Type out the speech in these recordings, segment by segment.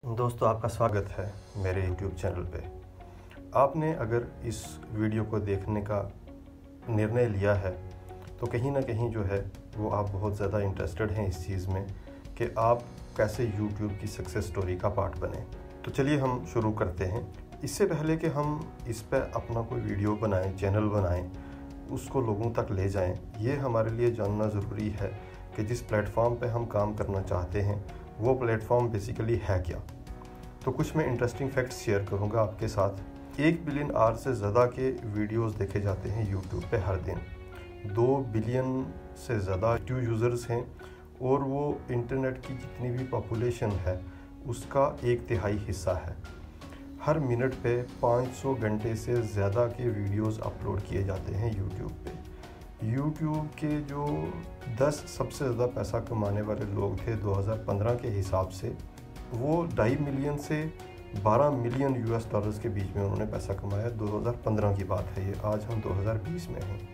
दोस्तों, आपका स्वागत है मेरे YouTube चैनल पे। आपने अगर इस वीडियो को देखने का निर्णय लिया है तो कहीं ना कहीं जो है वो आप बहुत ज़्यादा इंटरेस्टेड हैं इस चीज़ में कि आप कैसे YouTube की सक्सेस स्टोरी का पार्ट बने। तो चलिए हम शुरू करते हैं। इससे पहले कि हम इस पर अपना कोई वीडियो बनाएं, चैनल बनाएं, उसको लोगों तक ले जाएं, ये हमारे लिए जानना ज़रूरी है कि जिस प्लेटफॉर्म पे हम काम करना चाहते हैं वो प्लेटफॉर्म बेसिकली है क्या। तो कुछ मैं इंटरेस्टिंग फैक्ट्स शेयर करूंगा आपके साथ। 1 बिलियन आवर से ज़्यादा के वीडियोस देखे जाते हैं यूट्यूब पे हर दिन। 2 बिलियन से ज़्यादा एक्टिव यूज़र्स हैं और वो इंटरनेट की जितनी भी पॉपुलेशन है उसका 1/3 हिस्सा है। हर मिनट पे 500 घंटे से ज़्यादा के वीडियोस अपलोड किए जाते हैं यूट्यूब पे। यूट्यूब के जो 10 सबसे ज़्यादा पैसा कमाने वाले लोग थे 2015 के हिसाब से, वो 2.5 मिलियन से 12 मिलियन US डॉलर्स के बीच में उन्होंने पैसा कमाया। 2015 की बात है ये, आज हम 2020 में हैं।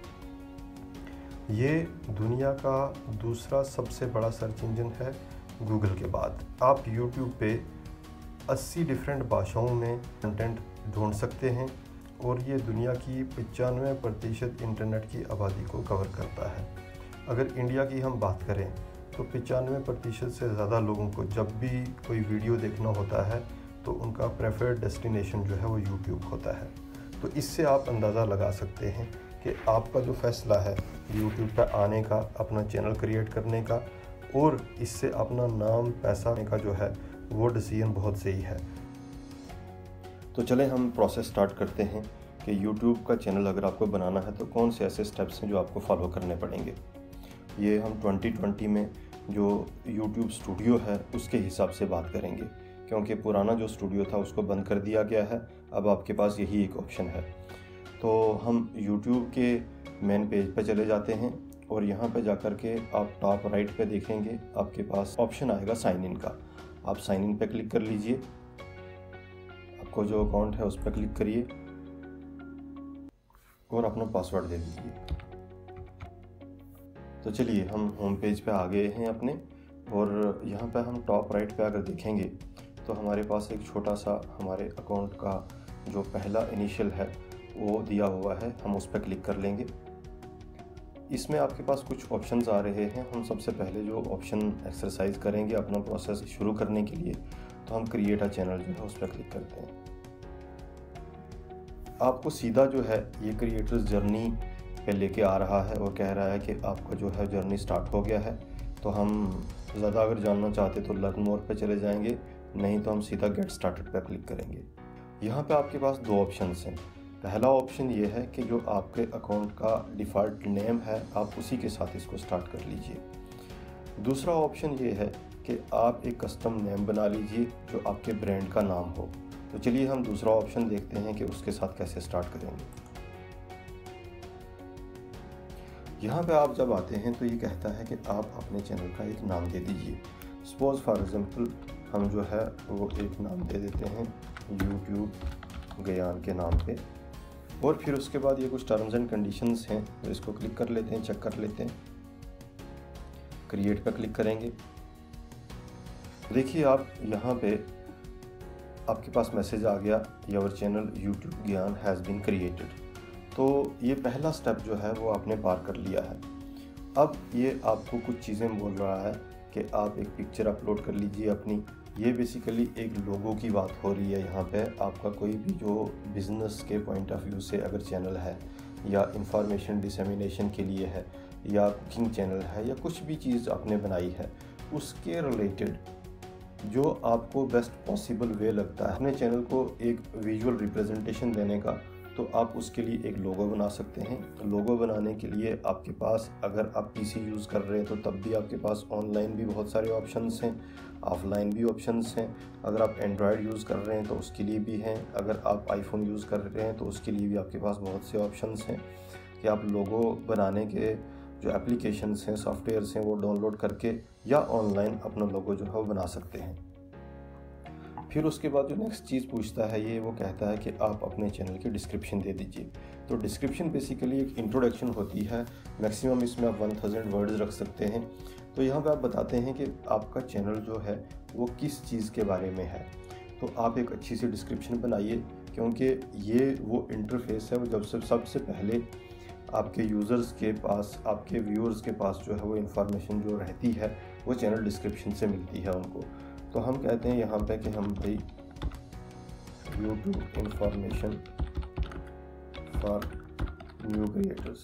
ये दुनिया का दूसरा सबसे बड़ा सर्च इंजन है गूगल के बाद। आप यूट्यूब पे 80 डिफरेंट भाषाओं में कंटेंट ढूंढ सकते हैं और ये दुनिया की 95% इंटरनेट की आबादी को कवर करता है। अगर इंडिया की हम बात करें तो 95% से ज़्यादा लोगों को जब भी कोई वीडियो देखना होता है तो उनका प्रेफर्ड डेस्टिनेशन जो है वो यूट्यूब होता है। तो इससे आप अंदाज़ा लगा सकते हैं कि आपका जो फ़ैसला है यूट्यूब पर आने का, अपना चैनल क्रिएट करने का और इससे अपना नाम पैसा का जो है वो डिसीजन बहुत सही है। तो चलें हम प्रोसेस स्टार्ट करते हैं कि यूट्यूब का चैनल अगर आपको बनाना है तो कौन से ऐसे स्टेप्स हैं जो आपको फॉलो करने पड़ेंगे। ये हम 2020 में जो YouTube स्टूडियो है उसके हिसाब से बात करेंगे, क्योंकि पुराना जो स्टूडियो था उसको बंद कर दिया गया है। अब आपके पास यही एक ऑप्शन है। तो हम YouTube के मेन पेज पे चले जाते हैं और यहाँ पे जाकर के आप टॉप राइट पे देखेंगे आपके पास ऑप्शन आएगा साइन इन का। आप साइन इन पे क्लिक कर लीजिए, आपको जो अकाउंट है उस पर क्लिक करिए और अपना पासवर्ड दे दीजिए। तो चलिए हम होम पेज पे आ गए हैं अपने, और यहाँ पे हम टॉप राइट पे अगर देखेंगे तो हमारे पास एक छोटा सा हमारे अकाउंट का जो पहला इनिशियल है वो दिया हुआ है। हम उस पर क्लिक कर लेंगे। इसमें आपके पास कुछ ऑप्शंस आ रहे हैं। हम सबसे पहले जो ऑप्शन एक्सरसाइज करेंगे अपना प्रोसेस शुरू करने के लिए, तो हम क्रिएट अ चैनल जो है उस पर क्लिक करते हैं। आपको सीधा जो है ये क्रिएटर्स जर्नी पे लेके आ रहा है और कह रहा है कि आपका जो है जर्नी स्टार्ट हो गया है। तो हम ज़्यादा अगर जानना चाहते तो लर्न मोर पे चले जाएंगे, नहीं तो हम सीधा गेट स्टार्टेड पे क्लिक करेंगे। यहाँ पे आपके पास 2 ऑप्शंस हैं। पहला ऑप्शन ये है कि जो आपके अकाउंट का डिफ़ॉल्ट नेम है आप उसी के साथ इसको स्टार्ट कर लीजिए। दूसरा ऑप्शन ये है कि आप एक कस्टम नेम बना लीजिए जो आपके ब्रांड का नाम हो। तो चलिए हम दूसरा ऑप्शन देखते हैं कि उसके साथ कैसे स्टार्ट करेंगे। यहाँ पे आप जब आते हैं तो ये कहता है कि आप अपने चैनल का एक नाम दे दीजिए। सपोज़ फॉर एग्जांपल हम जो है वो एक नाम दे देते हैं यूट्यूब ज्ञान के नाम पे, और फिर उसके बाद ये कुछ टर्म्स एंड कंडीशंस हैं तो इसको क्लिक कर लेते हैं, चेक कर लेते हैं। क्रिएट पर क्लिक करेंगे। देखिए आप यहाँ पे आपके पास मैसेज आ गया, your channel YouTube Gyan has been created. तो ये पहला स्टेप जो है वो आपने पार कर लिया है। अब ये आपको कुछ चीज़ें बोल रहा है कि आप एक पिक्चर अपलोड कर लीजिए अपनी। ये बेसिकली एक लोगों की बात हो रही है। यहाँ पे आपका कोई भी जो बिज़नेस के पॉइंट ऑफ व्यू से अगर चैनल है या इंफॉर्मेशन डिसेमिनेशन के लिए है या कुकिंग चैनल है या कुछ भी चीज़ आपने बनाई है उसके रिलेटेड जो आपको बेस्ट पॉसिबल वे लगता है अपने चैनल को एक विजुअल रिप्रेजेंटेशन देने का, तो आप उसके लिए एक लोगो बना सकते हैं। लोगो बनाने के लिए आपके पास, अगर आप PC यूज़ कर रहे हैं तो तब भी आपके पास ऑनलाइन भी बहुत सारे ऑप्शंस हैं, ऑफलाइन भी ऑप्शंस हैं। अगर आप एंड्रॉयड यूज़ कर रहे हैं तो उसके लिए भी हैं। अगर आप आईफोन यूज़ कर रहे हैं तो उसके लिए भी आपके पास बहुत से ऑप्शंस हैं कि आप लोगो बनाने के जो एप्लीकेशंस हैं, सॉफ्टवेयर्स हैं, वो डाउनलोड करके या ऑनलाइन अपना लोगो जो है वो बना सकते हैं। फिर उसके बाद जो नेक्स्ट चीज़ पूछता है ये वो कहता है कि आप अपने चैनल की डिस्क्रिप्शन दे दीजिए। तो डिस्क्रिप्शन बेसिकली एक इंट्रोडक्शन होती है। मैक्सिमम इसमें आप 1000 वर्ड्स रख सकते हैं। तो यहाँ पे आप बताते हैं कि आपका चैनल जो है वो किस चीज़ के बारे में है। तो आप एक अच्छी सी डिस्क्रिप्शन बनाइए, क्योंकि ये वो इंटरफेस है वो जब से सबसे पहले आपके यूज़र्स के पास, आपके व्यूअर्स के पास जो है वो इन्फॉर्मेशन जो रहती है वो चैनल डिस्क्रिप्शन से मिलती है उनको। तो हम कहते हैं यहाँ पे कि हम भाई YouTube information for new creators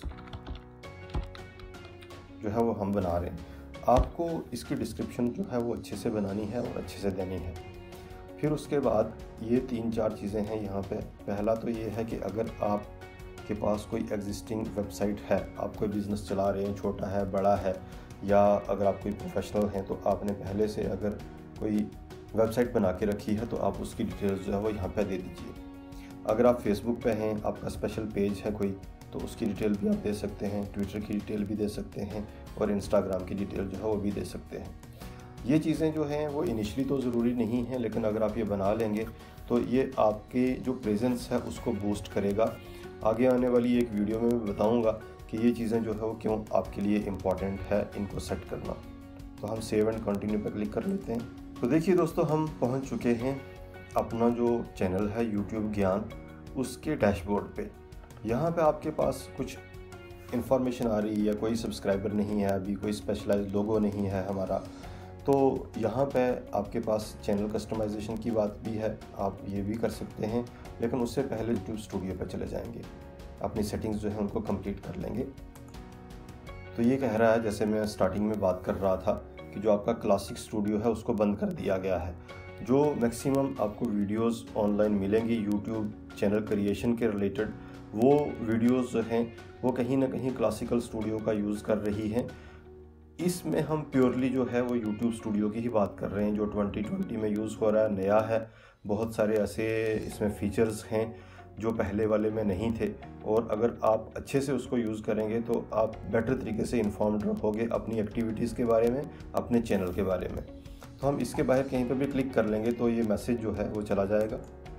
जो है वो हम बना रहे हैं। आपको इसकी डिस्क्रिप्शन जो है वो अच्छे से बनानी है और अच्छे से देनी है। फिर उसके बाद ये 3-4 चीज़ें हैं यहाँ पे। पहला तो ये है कि अगर आप के पास कोई एग्जिस्टिंग वेबसाइट है, आप कोई बिज़नेस चला रहे हैं, छोटा है बड़ा है, या अगर आप कोई प्रोफेशनल हैं तो आपने पहले से अगर कोई वेबसाइट बना के रखी है तो आप उसकी डिटेल्स जो है वो यहाँ पे दे दीजिए। अगर आप फेसबुक पे हैं, आपका स्पेशल पेज है कोई, तो उसकी डिटेल भी आप दे सकते हैं, ट्विटर की डिटेल भी दे सकते हैं और इंस्टाग्राम की डिटेल जो है वो भी दे सकते हैं। ये चीज़ें जो हैं वो इनिशियली तो ज़रूरी नहीं है, लेकिन अगर आप ये बना लेंगे तो ये आपके जो प्रेजेंस है उसको बूस्ट करेगा। आगे आने वाली एक वीडियो में मैं बताऊंगा कि ये चीज़ें जो है वो क्यों आपके लिए इम्पॉर्टेंट है इनको सेट करना। तो हम सेव एंड कंटिन्यू पर क्लिक कर लेते हैं। तो देखिए दोस्तों, हम पहुंच चुके हैं अपना जो चैनल है यूट्यूब ज्ञान, उसके डैशबोर्ड पे। यहाँ पे आपके पास कुछ इन्फॉर्मेशन आ रही है, कोई सब्सक्राइबर नहीं है अभी, कोई स्पेशलाइज्ड लोगो नहीं है हमारा। तो यहाँ पे आपके पास चैनल कस्टमाइजेशन की बात भी है, आप ये भी कर सकते हैं, लेकिन उससे पहले यूट्यूब स्टूडियो पे चले जाएंगे, अपनी सेटिंग्स जो है उनको कंप्लीट कर लेंगे। तो ये कह रहा है, जैसे मैं स्टार्टिंग में बात कर रहा था, कि जो आपका क्लासिक स्टूडियो है उसको बंद कर दिया गया है। जो मैक्सिमम आपको वीडियोस ऑनलाइन मिलेंगी यूट्यूब चैनल क्रिएशन के रिलेटेड, वो वीडियोस जो हैं वो कहीं ना कहीं क्लासिकल स्टूडियो का यूज़ कर रही हैं। इसमें हम प्योरली जो है वो यूट्यूब स्टूडियो की ही बात कर रहे हैं, जो 2020 में यूज़ हो रहा है, नया है। बहुत सारे ऐसे इसमें फीचर्स हैं जो पहले वाले में नहीं थे, और अगर आप अच्छे से उसको यूज़ करेंगे तो आप बेटर तरीके से इन्फॉर्म्ड रहोगे अपनी एक्टिविटीज़ के बारे में, अपने चैनल के बारे में। तो हम इसके बाहर कहीं पर भी क्लिक कर लेंगे तो ये मैसेज जो है वो चला जाएगा,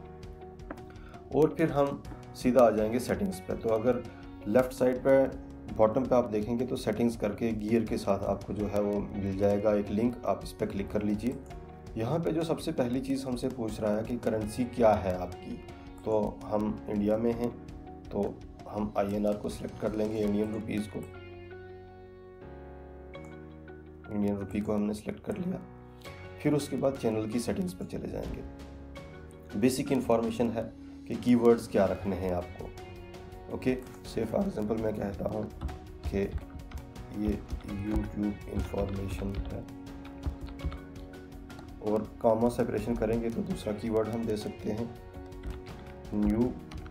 और फिर हम सीधा आ जाएंगे सेटिंग्स पे। तो अगर लेफ़्ट साइड पे बॉटम पे आप देखेंगे तो सेटिंग्स करके गियर के साथ आपको जो है वो मिल जाएगा एक लिंक, आप इस पर क्लिक कर लीजिए। यहाँ पे जो सबसे पहली चीज़ हमसे पूछ रहा है कि करेंसी क्या है आपकी, तो हम इंडिया में हैं तो हम INR को सिलेक्ट कर लेंगे, इंडियन रुपीज़ को। इंडियन रुपी को हमने सिलेक्ट कर लिया। फिर उसके बाद चैनल की सेटिंग्स पर चले जाएंगे। बेसिक इन्फॉर्मेशन है कि कीवर्ड्स क्या रखने हैं आपको। ओके, से फॉर एग्जांपल मैं कहता हूँ कि ये यूट्यूब इंफॉर्मेशन है, और कॉमा सेपरेशन करेंगे तो दूसरा कीवर्ड हम दे सकते हैं न्यू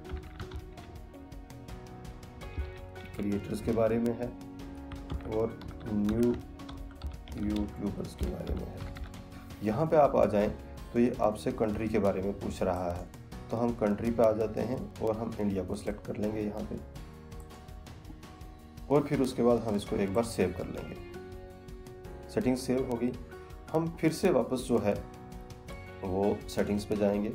क्रिएटर्स के बारे में है, और न्यू यूट्यूबर्स के बारे में है। यहाँ पे आप आ जाएं तो ये आपसे कंट्री के बारे में पूछ रहा है, तो हम कंट्री पे आ जाते हैं और हम इंडिया को सिलेक्ट कर लेंगे यहाँ पे, और फिर उसके बाद हम इसको एक बार सेव कर लेंगे। सेटिंग्स सेव हो गई। हम फिर से वापस जो है वो सेटिंग्स पे जाएंगे,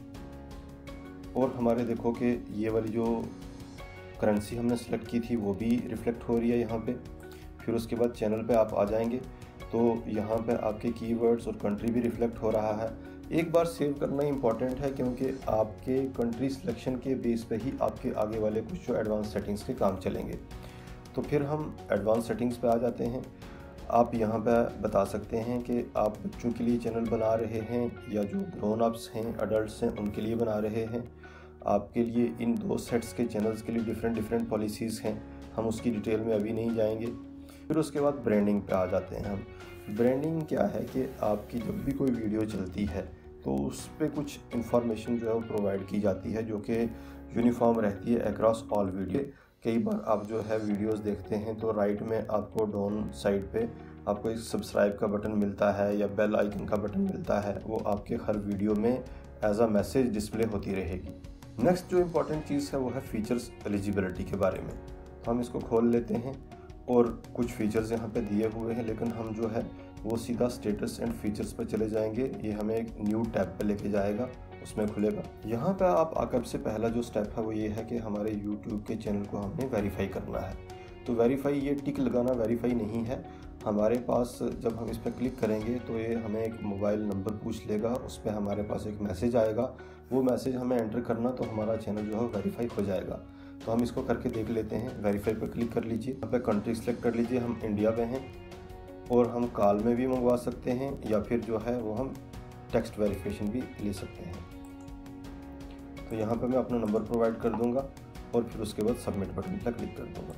और हमारे देखो कि ये वाली जो करेंसी हमने सेलेक्ट की थी वो भी रिफ्लेक्ट हो रही है यहाँ पे। फिर उसके बाद चैनल पे आप आ जाएंगे तो यहाँ पे आपके कीवर्ड्स और कंट्री भी रिफ्लेक्ट हो रहा है। एक बार सेव करना इंपॉर्टेंट है, क्योंकि आपके कंट्री सिलेक्शन के बेस पे ही आपके आगे वाले कुछ जो एडवांस सेटिंग्स के काम चलेंगे। तो फिर हम एडवांस सेटिंग्स पे आ जाते हैं। आप यहाँ पे बता सकते हैं कि आप बच्चों के लिए चैनल बना रहे हैं या जो ग्रोन अप्स हैं, अडल्ट्स हैं, उनके लिए बना रहे हैं। आपके लिए इन 2 सेट्स के चैनल्स के लिए डिफरेंट पॉलिसीज़ हैं, हम उसकी डिटेल में अभी नहीं जाएंगे। फिर उसके बाद ब्रांडिंग पे आ जाते हैं हम। ब्रांडिंग क्या है कि आपकी जब भी कोई वीडियो चलती है तो उस पर कुछ इन्फॉर्मेशन जो है वो प्रोवाइड की जाती है, जो कि यूनिफॉर्म रहती है अक्रॉस ऑल वीडियो। कई बार आप जो है वीडियोस देखते हैं तो राइट में आपको डाउन साइड पे आपको एक सब्सक्राइब का बटन मिलता है या बेल आइकन का बटन मिलता है, वो आपके हर वीडियो में एज अ मैसेज डिस्प्ले होती रहेगी। नेक्स्ट जो इम्पोर्टेंट चीज़ है वो है फीचर्स एलिजिबिलिटी के बारे में। तो हम इसको खोल लेते हैं, और कुछ फीचर्स यहाँ पे दिए हुए हैं, लेकिन हम जो है वो सीधा स्टेटस एंड फीचर्स पर चले जाएंगे। ये हमें एक न्यू टैब पे लेके जाएगा, उसमें खुलेगा। यहाँ पे आप आकर से पहला जो स्टेप है वो ये है कि हमारे यूट्यूब के चैनल को हमने वेरीफाई करना है। तो वेरीफाई, ये टिक लगाना वेरीफाई नहीं है, हमारे पास जब हम इस पर क्लिक करेंगे तो ये हमें एक मोबाइल नंबर पूछ लेगा, उस पर हमारे पास एक मैसेज आएगा, वो मैसेज हमें एंटर करना तो हमारा चैनल जो है वेरीफाई हो जाएगा। तो हम इसको करके देख लेते हैं। वेरीफाई पर क्लिक कर लीजिए, यहाँ पे कंट्री सेलेक्ट कर लीजिए, हम इंडिया में हैं और हम कॉल में भी मंगवा सकते हैं या फिर जो है वो हम टेक्स्ट वेरिफिकेशन भी ले सकते हैं। तो यहाँ पे मैं अपना नंबर प्रोवाइड कर दूंगा और फिर उसके बाद सबमिट बटन पर क्लिक कर दूंगा।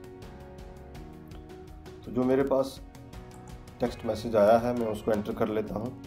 तो जो मेरे पास टेक्स्ट मैसेज आया है मैं उसको एंटर कर लेता हूँ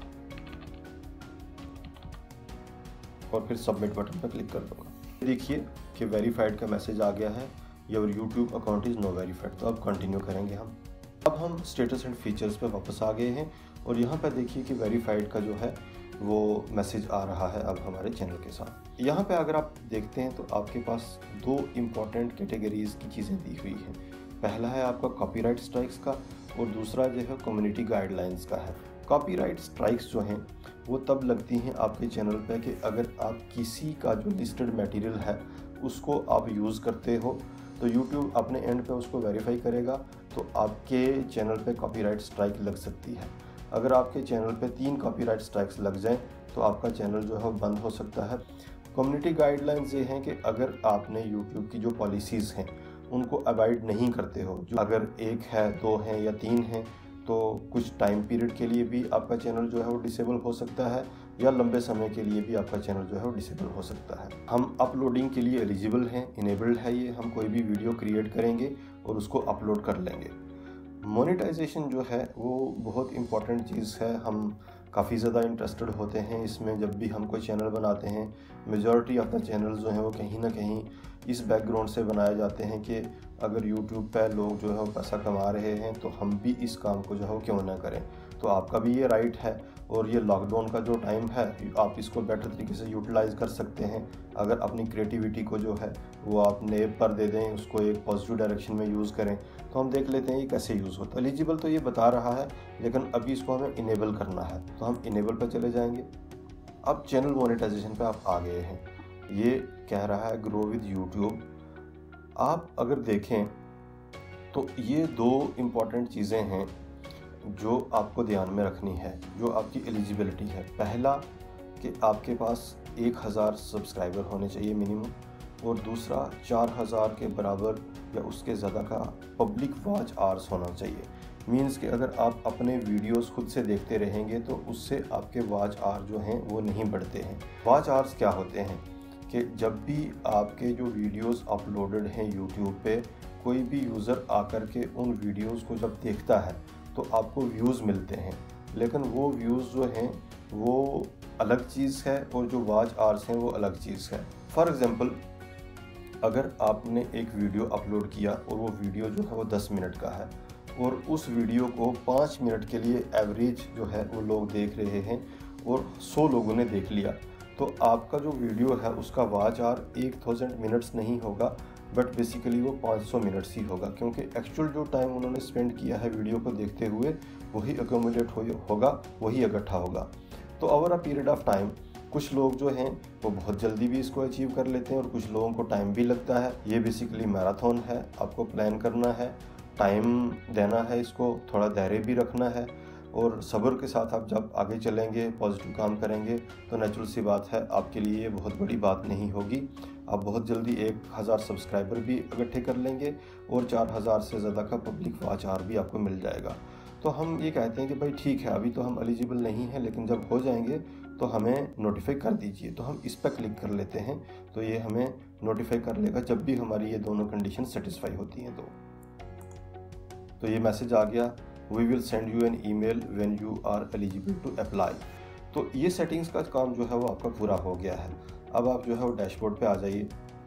और फिर सबमिट बटन पर क्लिक कर दूंगा। देखिए कि वेरीफाइड का मैसेज आ गया है, your YouTube account is no verified. तो अब कंटिन्यू करेंगे हम। अब हम स्टेटस एंड फीचर्स पे वापस आ गए हैं और यहाँ पर देखिए कि वेरीफाइड का जो है वो मैसेज आ रहा है अब हमारे चैनल के साथ। यहाँ पे अगर आप देखते हैं तो आपके पास दो इम्पॉर्टेंट कैटेगरीज की चीज़ें दी हुई हैं। पहला है आपका कॉपीराइट स्ट्राइक्स का और दूसरा जो है कम्युनिटी गाइडलाइंस का है। कॉपीराइट स्ट्राइक्स जो हैं वो तब लगती हैं आपके चैनल पे कि अगर आप किसी का जो लिस्टेड मटेरियल है उसको आप यूज़ करते हो तो YouTube अपने एंड पे उसको वेरीफाई करेगा, तो आपके चैनल पे कॉपीराइट स्ट्राइक लग सकती है। अगर आपके चैनल पे 3 कॉपीराइट स्ट्राइक्स लग जाएं तो आपका चैनल जो है वो बंद हो सकता है। कम्युनिटी गाइडलाइंस ये हैं कि अगर आपने YouTube की जो पॉलिसीज़ हैं उनको अवॉइड नहीं करते हो, जो अगर 1 है, 2 हैं या 3 हैं, तो कुछ टाइम पीरियड के लिए भी आपका चैनल जो है वो डिसेबल हो सकता है या लंबे समय के लिए भी आपका चैनल जो है वो डिसेबल हो सकता है। हम अपलोडिंग के लिए एलिजिबल हैं, इनेबल्ड है ये। हम कोई भी वीडियो क्रिएट करेंगे और उसको अपलोड कर लेंगे। मोनेटाइजेशन जो है वो बहुत इम्पॉर्टेंट चीज़ है। हम काफ़ी ज़्यादा इंटरेस्टेड होते हैं इसमें। जब भी हम कोई चैनल बनाते हैं, मेजॉरिटी ऑफ द चैनल जो हैं वो कहीं ना कहीं इस बैकग्राउंड से बनाए जाते हैं कि अगर यूट्यूब पर लोग जो है वो पैसा कमा रहे हैं तो हम भी इस काम को जो है वो क्यों ना करें। तो आपका भी ये राइट है और ये लॉकडाउन का जो टाइम है आप इसको बेटर तरीके से यूटिलाइज़ कर सकते हैं। अगर अपनी क्रिएटिविटी को जो है वो आप नेब पर दे दें, उसको एक पॉजिटिव डायरेक्शन में यूज़ करें। तो हम देख लेते हैं ये कैसे यूज़ होता है। एलिजिबल तो ये बता रहा है लेकिन अभी इसको हमें इनेबल करना है, तो हम इनेबल पर चले जाएंगे। अब चैनल मोनेटाइजेशन पे आप आ गए हैं। ये कह रहा है ग्रो विद यूट्यूब। आप अगर देखें तो ये 2 इम्पॉर्टेंट चीज़ें हैं जो आपको ध्यान में रखनी है, जो आपकी एलिजिबिलिटी है। पहला कि आपके पास 1000 सब्सक्राइबर होने चाहिए मिनिमम, और दूसरा 4000 के बराबर या उसके ज़्यादा का पब्लिक वॉच आवर्स होना चाहिए। मीन्स कि अगर आप अपने वीडियोस खुद से देखते रहेंगे तो उससे आपके वॉच आवर जो हैं वो नहीं बढ़ते हैं। वॉच आवर्स क्या होते हैं कि जब भी आपके जो वीडियोस अपलोडेड हैं यूट्यूब पे, कोई भी यूज़र आकर के उन वीडियोस को जब देखता है तो आपको व्यूज़ मिलते हैं, लेकिन वो व्यूज़ जो हैं वो अलग चीज़ है और जो वॉच आवर्स हैं वो अलग चीज़ है। फॉर एग्ज़ाम्पल, अगर आपने एक वीडियो अपलोड किया और वो वीडियो जो है वो 10 मिनट का है और उस वीडियो को 5 मिनट के लिए एवरेज जो है वो लोग देख रहे हैं और 100 लोगों ने देख लिया, तो आपका जो वीडियो है उसका वॉच आवर 1000 मिनट्स नहीं होगा, बट बेसिकली वो 500 मिनट्स ही होगा, क्योंकि एक्चुअल जो टाइम उन्होंने स्पेंड किया है वीडियो को देखते हुए वही अकोमोडेट होगा, वही इकट्ठा होगा। तो over a period of time कुछ लोग जो हैं वो बहुत जल्दी भी इसको अचीव कर लेते हैं और कुछ लोगों को टाइम भी लगता है। ये बेसिकली मैराथन है, आपको प्लान करना है, टाइम देना है, इसको थोड़ा धैर्य भी रखना है और सब्र के साथ आप जब आगे चलेंगे, पॉजिटिव काम करेंगे तो नेचुरल सी बात है आपके लिए ये बहुत बड़ी बात नहीं होगी। आप बहुत जल्दी 1000 सब्सक्राइबर भी इकट्ठे कर लेंगे और 4000 से ज़्यादा का पब्लिक वॉच आवर भी आपको मिल जाएगा। तो हम ये कहते हैं कि भाई ठीक है, अभी तो हम एलिजिबल नहीं हैं, लेकिन जब हो जाएंगे तो हमें नोटिफाई कर दीजिए। तो हम इस पर क्लिक कर लेते हैं, तो ये हमें नोटिफाई कर लेगा जब भी हमारी ये दोनों कंडीशन सेटिस्फाई होती हैं। तो ये मैसेज आ गया, we will send you an email when you are eligible to apply. तो ये सेटिंग्स का काम जो है वो आपका पूरा हो गया है। अब आप जो है वो डैशबोर्ड पे आ जाइए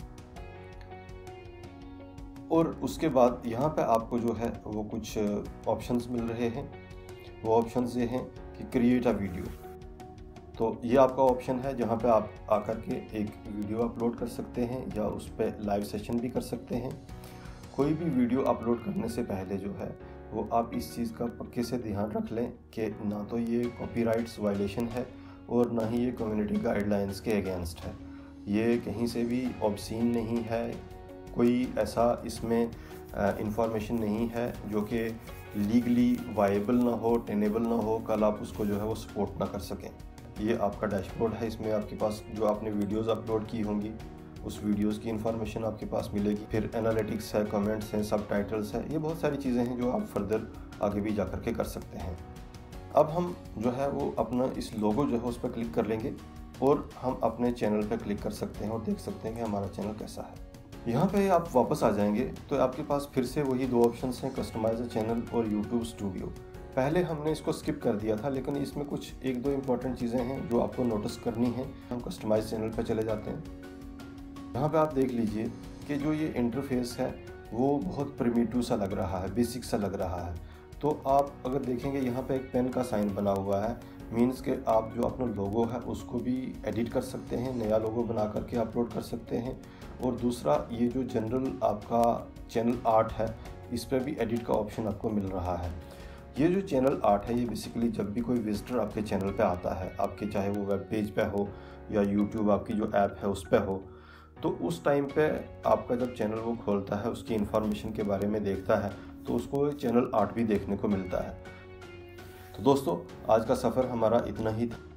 और उसके बाद यहाँ पे आपको जो है वो कुछ ऑप्शंस मिल रहे हैं। वो ऑप्शंस ये हैं कि क्रिएट अ वीडियो। तो ये आपका ऑप्शन है जहाँ पे आप आकर के एक वीडियो अपलोड कर सकते हैं या उस पर लाइव सेशन भी कर सकते हैं। कोई भी वीडियो अपलोड करने से पहले जो है वो आप इस चीज़ का पक्के से ध्यान रख लें कि ना तो ये कॉपीराइट्स वायलेशन है और ना ही ये कम्युनिटी गाइडलाइंस के अगेंस्ट है। ये कहीं से भी ऑब्सीन नहीं है, कोई ऐसा इसमें इंफॉर्मेशन नहीं है जो कि लीगली वायबल ना हो, टेनेबल ना हो, कल आप उसको जो है वो सपोर्ट ना कर सकें। ये आपका डैशबोर्ड है, इसमें आपके पास जो आपने वीडियोस अपलोड की होंगी उस वीडियोस की इन्फॉर्मेशन आपके पास मिलेगी। फिर एनालिटिक्स है, कमेंट्स हैं, सबटाइटल्स है, ये बहुत सारी चीज़ें हैं जो आप फर्दर आगे भी जा कर के कर सकते हैं। अब हम जो है वो अपना इस लोगो जो है उस पर क्लिक कर लेंगे और हम अपने चैनल पर क्लिक कर सकते हैं और देख सकते हैं कि हमारा चैनल कैसा है। यहाँ पे आप वापस आ जाएंगे तो आपके पास फिर से वही दो ऑप्शंस हैं, कस्टमाइज अ चैनल और यूट्यूब स्टूडियो। पहले हमने इसको स्किप कर दिया था, लेकिन इसमें कुछ एक दो इम्पॉर्टेंट चीज़ें हैं जो आपको नोटिस करनी है। हम कस्टमाइज चैनल पर चले जाते हैं। यहाँ पे आप देख लीजिए कि जो ये इंटरफेस है वो बहुत प्रिमिटिव सा लग रहा है, बेसिक सा लग रहा है। तो आप अगर देखेंगे यहाँ पे एक पेन का साइन बना हुआ है, मीन्स के आप जो अपना लोगो है उसको भी एडिट कर सकते हैं, नया लोगो बना करके अपलोड कर सकते हैं। और दूसरा, ये जो जनरल आपका चैनल आर्ट है इस पर भी एडिट का ऑप्शन आपको मिल रहा है। ये जो चैनल आर्ट है ये बेसिकली जब भी कोई विजिटर आपके चैनल पे आता है, आपके चाहे वो वेब पेज पे हो या यूट्यूब आपकी जो ऐप है उस पर हो, तो उस टाइम पे आपका जब चैनल वो खोलता है, उसकी इन्फॉर्मेशन के बारे में देखता है, तो उसको चैनल आर्ट भी देखने को मिलता है। तो दोस्तों, आज का सफ़र हमारा इतना ही था।